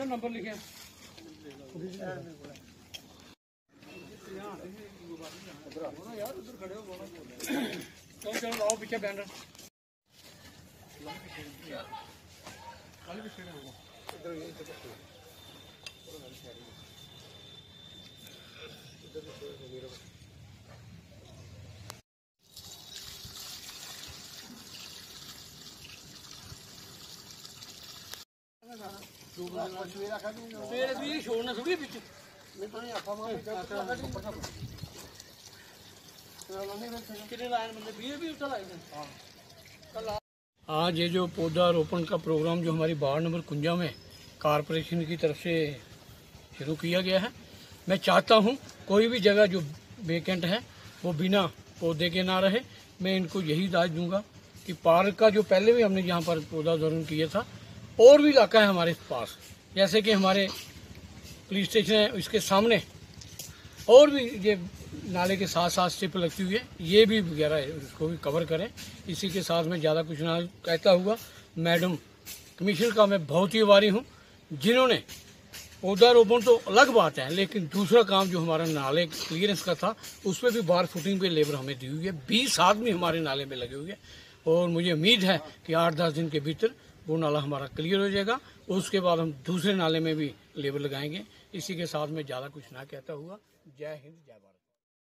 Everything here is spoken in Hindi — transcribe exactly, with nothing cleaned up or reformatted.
नंबर लिखे यार उधर खड़े हो चलो चलो लाओ पीछे बैनर छोड़ना थोड़ी पीछे आज ये जो पौधा रोपण का प्रोग्राम जो हमारी वार्ड नंबर कुंजा में कारपोरेशन की तरफ से शुरू किया गया है, मैं चाहता हूँ कोई भी जगह जो वेकेंट है वो बिना पौधे के ना रहे। मैं इनको यही दाज दूंगा कि पार्क का जो पहले भी हमने यहाँ पर पौधा जरूर किया था, और भी इलाका है हमारे पास, जैसे कि हमारे पुलिस स्टेशन है इसके सामने, और भी ये नाले के साथ साथ स्ट्रिप लगती हुई है, ये भी वगैरह है, उसको भी कवर करें। इसी के साथ में ज़्यादा कुछ ना कहता हुआ मैडम कमिश्नर का मैं बहुत ही आभारी हूँ, जिन्होंने पौधारोपण तो अलग बात है, लेकिन दूसरा काम जो हमारा नाले क्लियरेंस का था उस पर भी बार फुटिंग पे लेबर हमें दी हुई है। बीस आदमी हमारे नाले में लगे हुए हैं और मुझे उम्मीद है कि आठ दस दिन के भीतर वो नाला हमारा क्लियर हो जाएगा। उसके बाद हम दूसरे नाले में भी लेबर लगाएंगे। इसी के साथ में ज़्यादा कुछ ना कहता हुआ, जय हिंद जय भारत।